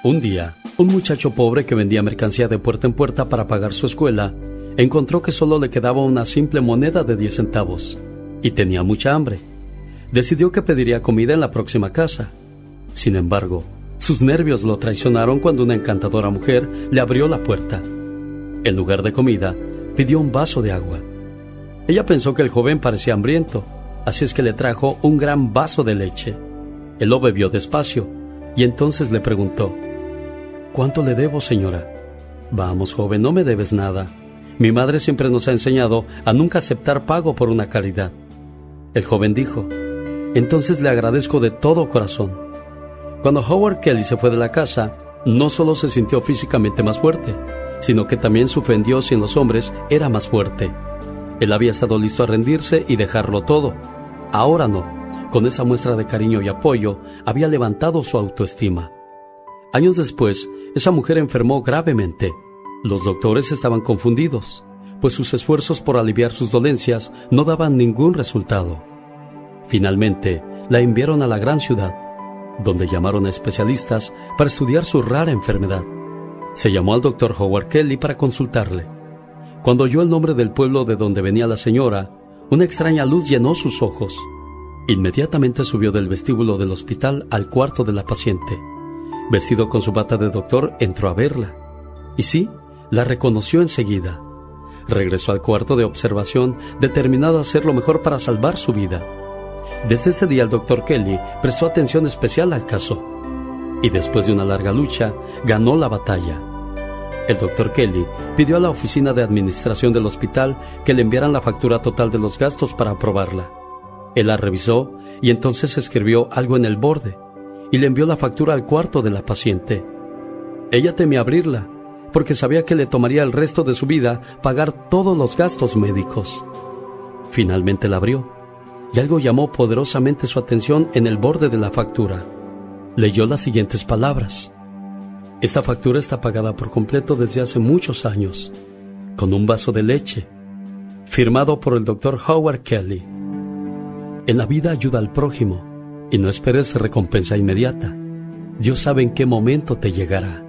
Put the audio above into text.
Un día, un muchacho pobre que vendía mercancía de puerta en puerta para pagar su escuela, encontró que solo le quedaba una simple moneda de 10 centavos y tenía mucha hambre. Decidió que pediría comida en la próxima casa. Sin embargo, sus nervios lo traicionaron cuando una encantadora mujer le abrió la puerta. En lugar de comida, pidió un vaso de agua. Ella pensó que el joven parecía hambriento, así es que le trajo un gran vaso de leche. Él lo bebió despacio y entonces le preguntó: ¿cuánto le debo, señora? Vamos, joven, no me debes nada. Mi madre siempre nos ha enseñado a nunca aceptar pago por una caridad. El joven dijo: entonces le agradezco de todo corazón. Cuando Howard Kelly se fue de la casa, no solo se sintió físicamente más fuerte, sino que también su fe en Dios y en los hombres era más fuerte. Él había estado listo a rendirse y dejarlo todo. Ahora no. Con esa muestra de cariño y apoyo, había levantado su autoestima. Años después, esa mujer enfermó gravemente. Los doctores estaban confundidos, pues sus esfuerzos por aliviar sus dolencias no daban ningún resultado. Finalmente, la enviaron a la gran ciudad, donde llamaron a especialistas para estudiar su rara enfermedad. Se llamó al doctor Howard Kelly para consultarle. Cuando oyó el nombre del pueblo de donde venía la señora, una extraña luz llenó sus ojos. Inmediatamente subió del vestíbulo del hospital al cuarto de la paciente. Vestido con su bata de doctor, entró a verla. Y sí, la reconoció enseguida. Regresó al cuarto de observación, determinado a hacer lo mejor para salvar su vida. Desde ese día el doctor Kelly prestó atención especial al caso. Y después de una larga lucha, ganó la batalla. El doctor Kelly pidió a la oficina de administración del hospital que le enviaran la factura total de los gastos para aprobarla. Él la revisó y entonces escribió algo en el borde y le envió la factura al cuarto de la paciente. Ella temía abrirla porque sabía que le tomaría el resto de su vida pagar todos los gastos médicos. Finalmente la abrió y algo llamó poderosamente su atención en el borde de la factura. Leyó las siguientes palabras: esta factura está pagada por completo desde hace muchos años, con un vaso de leche, firmado por el doctor Howard Kelly. En la vida ayuda al prójimo y no esperes recompensa inmediata. Dios sabe en qué momento te llegará.